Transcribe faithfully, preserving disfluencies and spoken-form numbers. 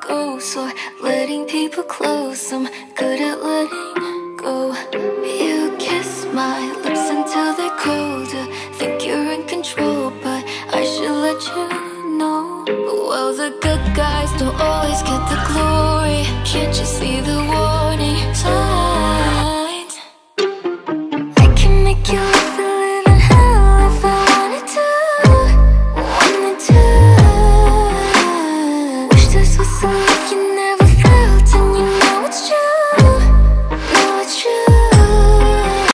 ghost or letting people close. I'm good at letting go.